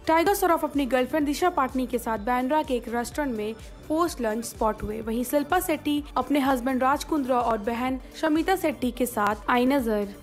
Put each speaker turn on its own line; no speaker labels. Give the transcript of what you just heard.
Tiger Shroff अपनी girlfriend दिशा पाटनी के साथ बांद्रा के एक रेस्टोरेंट में पोस्ट लंच स्पॉट हुए। वहीं शिल्पा शेट्टी अपने हस्बैंड राज कुंद्रा और बहन शमिता शेट्टी के साथ आई नजर।